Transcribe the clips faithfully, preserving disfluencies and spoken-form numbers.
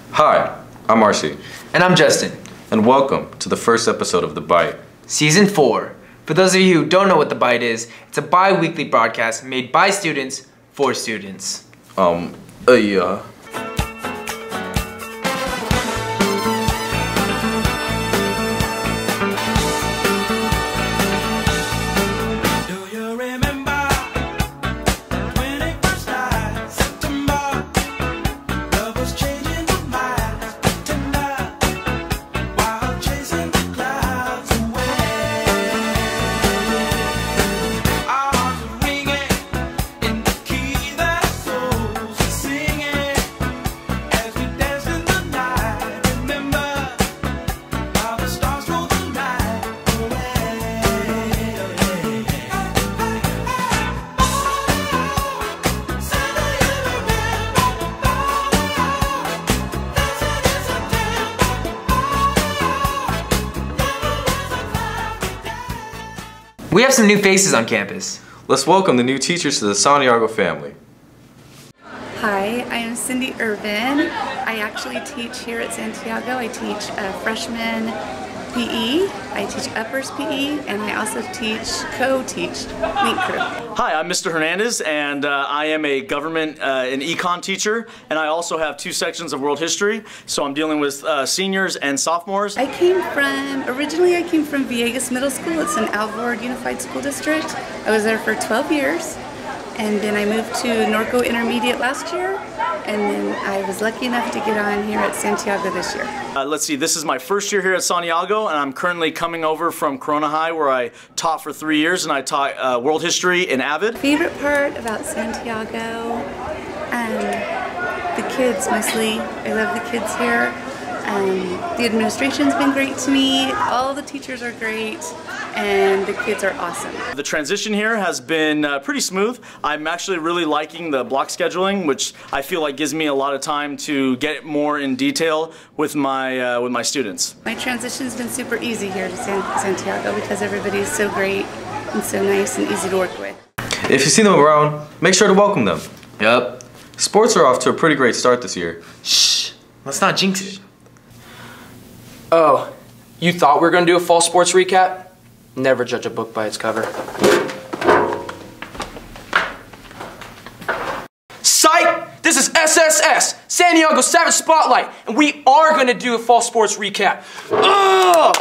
Hi, I'm R C. And I'm Justin. And welcome to the first episode of The Bite. Season four. For those of you who don't know what The Bite is, it's a bi-weekly broadcast made by students for students. Um, uh, yeah. We have some new faces on campus. Let's welcome the new teachers to the Santiago family. Hi, I am Cindy Irvin. I actually teach here at Santiago. I teach uh, freshman P E, I teach uppers P E, and I also teach, co-teach Link Crew. Hi, I'm Mister Hernandez, and uh, I am a government uh, and econ teacher, and I also have two sections of world history, so I'm dealing with uh, seniors and sophomores. I came from, originally I came from Villegas Middle School. It's an Alvord Unified School District. I was there for twelve years, and then I moved to Norco Intermediate last year, and then I was lucky enough to get on here at Santiago this year. Uh, let's see, this is my first year here at Santiago, and I'm currently coming over from Corona High, where I taught for three years, and I taught uh, world history in Avid. Favorite part about Santiago? Um, the kids, mostly. I love the kids here. Um, the administration's been great to me. All the teachers are great, and the kids are awesome. The transition here has been uh, pretty smooth. I'm actually really liking the block scheduling, which I feel like gives me a lot of time to get more in detail with my uh, with my students. My transition's been super easy here to San Santiago because everybody's so great and so nice and easy to work with. If you see them around, make sure to welcome them. Yup. Sports are off to a pretty great start this year. Shh. Let's not jinx it. Oh, you thought we were going to do a fall sports recap? Never judge a book by its cover. Psych! This is S S S, Santiago Savage Spotlight, and we are going to do a fall sports recap. Ugh!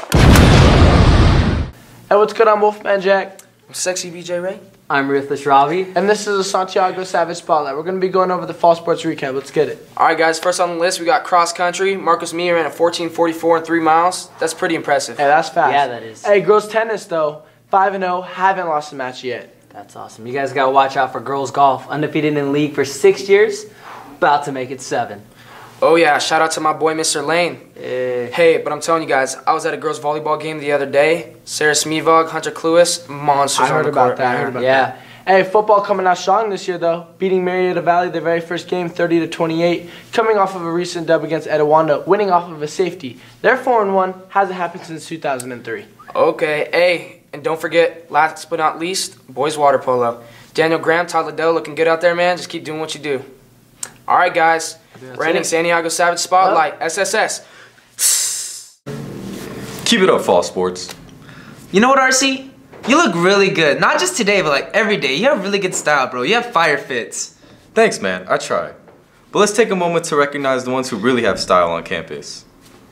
Hey, what's good? I'm Wolfman Jack. I'm Sexy B J Ray. I'm Ruthless Robbie. And this is a Santiago Savage Spotlight. We're going to be going over the fall sports recap. Let's get it. Alright guys, first on the list we got cross country. Marcus Mia ran a fourteen forty-four in three miles. That's pretty impressive. Hey, that's fast. Yeah, that is. Hey, girls tennis though, five and oh, haven't lost a match yet. That's awesome. You guys got to watch out for girls golf. Undefeated in the league for six years, about to make it seven. Oh yeah, shout out to my boy Mister Lane. Eh. Hey, but I'm telling you guys, I was at a girls volleyball game the other day. Sarah Smevog, Hunter Cluis, monsters I heard on the about court, that. I man. heard about Yeah. that. Hey, football coming out strong this year though, beating Marietta Valley their very first game, thirty to twenty-eight, coming off of a recent dub against Etiwanda, winning off of a safety. They're four and one, hasn't happened since two thousand three. Okay, hey, and don't forget, last but not least, boys water polo. Daniel Graham, Todd Liddell looking good out there, man. Just keep doing what you do. All right, guys, we're ending Santiago Savage Spotlight, S S S. Keep it up, fall sports. You know what, R C? You look really good. Not just today, but like every day. You have really good style, bro. You have fire fits. Thanks, man. I try. But let's take a moment to recognize the ones who really have style on campus.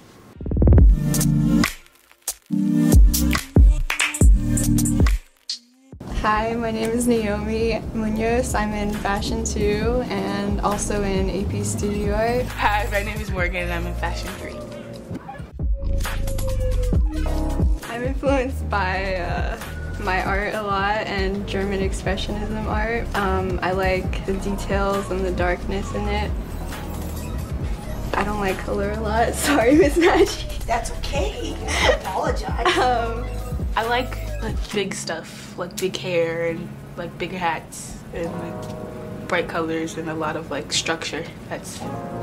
Hi, my name is Naomi Munoz. I'm in Fashion two and also in A P Studio Art. Hi, my name is Morgan and I'm in Fashion three. I'm influenced by uh, my art a lot and German Expressionism art. Um, I like the details and the darkness in it. I don't like color a lot. Sorry, Miss Maggie. That's okay. I apologize. Um, I like like big stuff, like big hair and like big hats and like bright colors and a lot of like structure. That's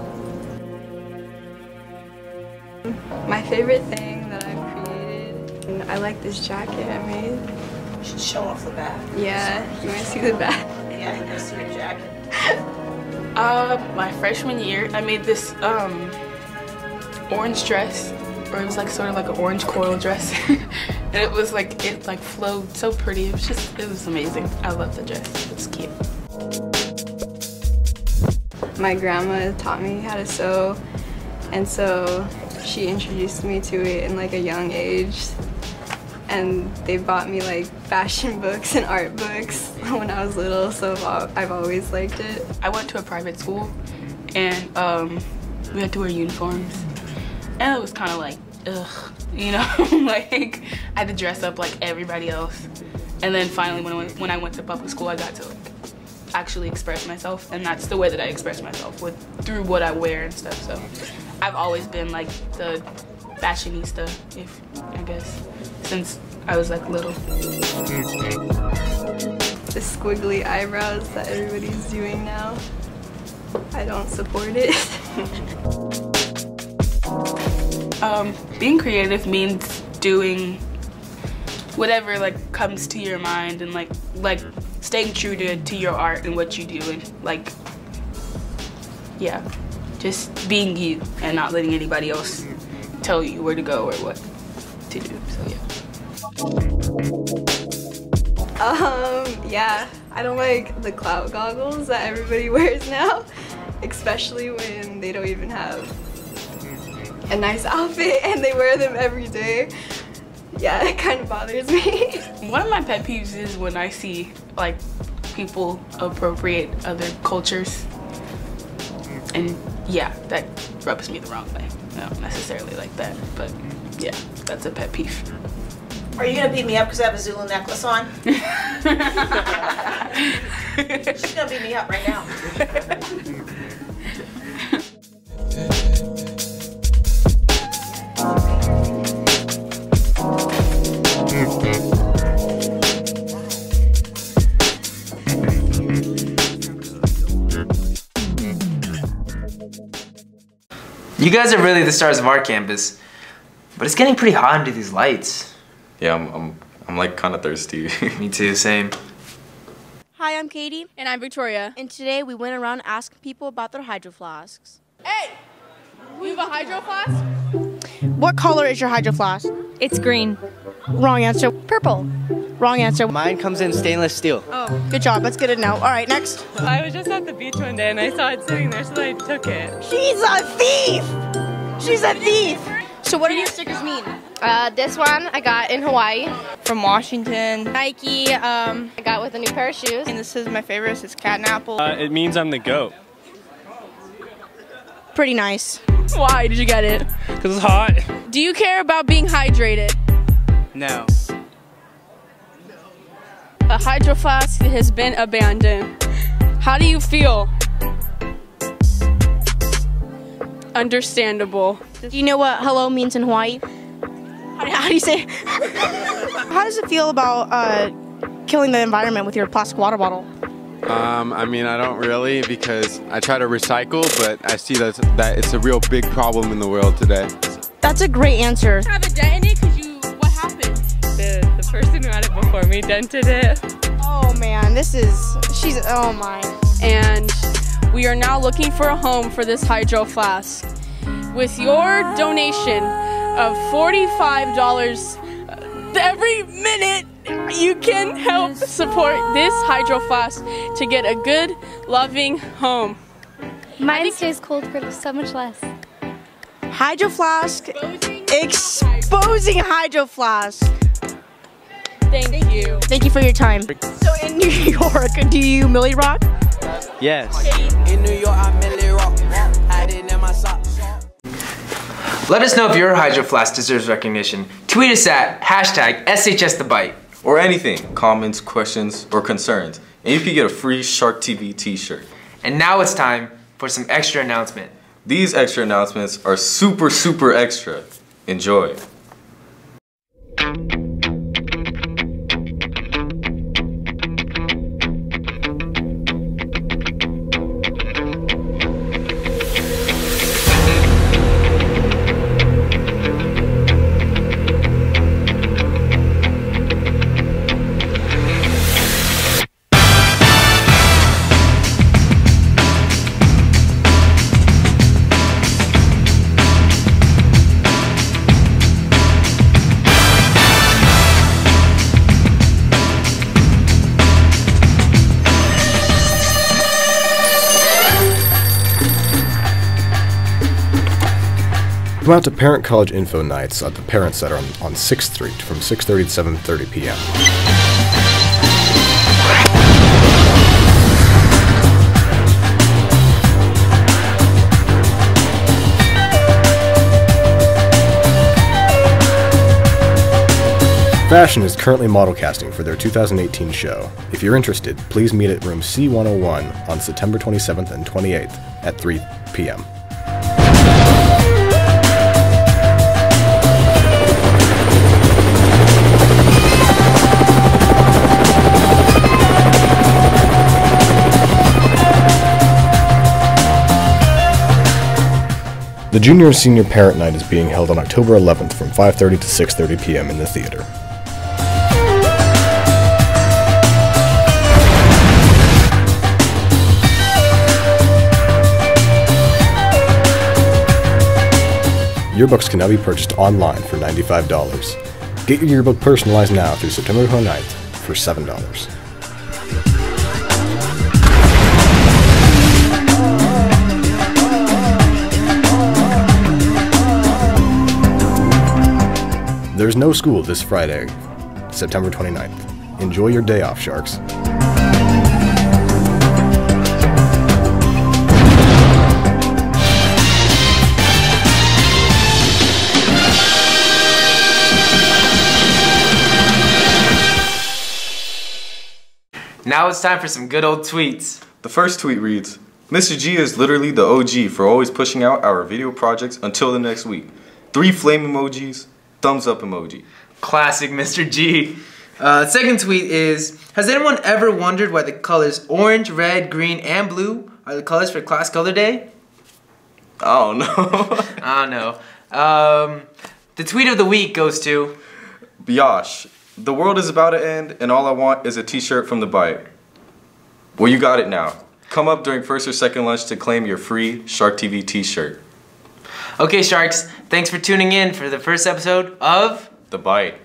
my favorite thing that I've created. And I like this jacket I made. You should show off the back. Yeah, you want to see the back? Yeah, I see your jacket. Uh, my freshman year, I made this um orange dress, or it was like sort of like an orange coral dress. And it was like, it like flowed so pretty. It was just, it was amazing. I love the dress, it was cute. My grandma taught me how to sew, and so she introduced me to it in like a young age. And they bought me like fashion books and art books when I was little, so I've always liked it. I went to a private school, and um, we had to wear uniforms, and it was kind of like, ugh, you know, like I had to dress up like everybody else. And then finally, when I went, when I went to public school, I got to like actually express myself, and that's the way that I express myself, with through what I wear and stuff. So I've always been like the fashionista, if I guess, since I was like little. The squiggly eyebrows that everybody's doing now, I don't support it. um, being creative means doing whatever like comes to your mind, and like like staying true to, to your art and what you do, and like, yeah, just being you and not letting anybody else tell you where to go or what to do, so yeah. Um, yeah, I don't like the clout goggles that everybody wears now, especially when they don't even have a nice outfit and they wear them every day. Yeah, it kind of bothers me. One of my pet peeves is when I see like people appropriate other cultures, and yeah, that rubs me the wrong way. Not necessarily like that, but yeah, that's a pet peeve. Are you gonna beat me up because I have a Zulu necklace on? She's gonna beat me up right now. You guys are really the stars of our campus, but it's getting pretty hot under these lights. Yeah, I'm, I'm, I'm like kind of thirsty. Me too, same. Hi, I'm Katie. And I'm Victoria. And today we went around asking people about their hydro flasks. Hey! You have a hydro flask? What color is your hydro flask? It's green. Wrong answer. Purple. Wrong answer. Mine comes in stainless steel. Oh, good job. Let's get it now. All right, next. I was just at the beach one day and I saw it sitting there, so I took it. She's a thief! She's a thief! So what do your stickers mean? Uh, this one I got in Hawaii. From Washington. Nike, um, I got with a new pair of shoes. And this is my favorite, it's catnapple. Uh, it means I'm the GOAT. Pretty nice. Why did you get it? Because it's hot. Do you care about being hydrated? No. A hydro flask has been abandoned. How do you feel? Understandable. Do you know what hello means in Hawaii? How do, how do you say? How does it feel about uh, killing the environment with your plastic water bottle? Um, I mean, I don't really, because I try to recycle, but I see that, that it's a real big problem in the world today. That's a great answer. Have a dent in it because you, what happened? The, the person who had it before me dented it. Oh man, this is, she's, oh my. And we are now looking for a home for this hydro flask. With your donation of forty-five dollars every minute, you can help support this hydro flask to get a good, loving home. Mine stays cold for so much less. Hydro flask, exposing, exposing hydro flask. Thank, Thank you. you. Thank you for your time. So in New York, do you Millie Rock? Yes. In New York, I Millie Rock. Had it in my socks. Let us know if your hydro flask deserves recognition. Tweet us at hashtag S H S the Bite. Or anything, comments, questions, or concerns. And you can get a free Shark T V t-shirt. And now it's time for some extra announcement. These extra announcements are super, super extra. Enjoy. Come out to Parent College Info Nights at the Parent Center on, on sixth street from six thirty to seven thirty p m Fashion is currently model casting for their two thousand eighteen show. If you're interested, please meet at room C one oh one on September twenty-seventh and twenty-eighth at three p m The Junior and Senior Parent Night is being held on October eleventh from five thirty to six thirty p m in the theater. Yearbooks can now be purchased online for ninety-five dollars. Get your yearbook personalized now through September twenty-ninth for seven dollars. There's no school this Friday, September twenty-ninth. Enjoy your day off, Sharks. Now it's time for some good old tweets. The first tweet reads, Mister G is literally the O G for always pushing out our video projects until the next week. Three flame emojis, thumbs up emoji. Classic Mister G. Uh, second tweet is, has anyone ever wondered why the colors orange, red, green, and blue are the colors for class color day? I don't know. I don't know. Um, the tweet of the week goes to... Biash. The world is about to end, and all I want is a t-shirt from the bite. Well, you got it now. Come up during first or second lunch to claim your free Shark T V t-shirt. Okay, Sharks, thanks for tuning in for the first episode of... The Bite.